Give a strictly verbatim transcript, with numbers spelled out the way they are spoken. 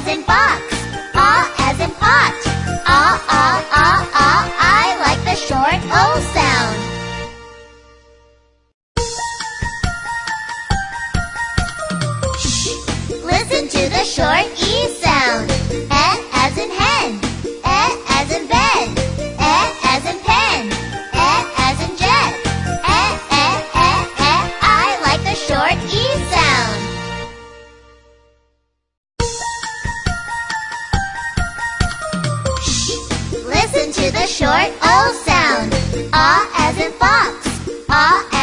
as in box. Ah as in pot. Ah, ah, ah, ah, I like the short O sound. Shh, listen to the short E sound. E as in hen. E as in bed. E as in pen. E as in jet. E, e, e, e, I like the short E sound. Shh, listen to the short O sound. Ah as in fox. Ah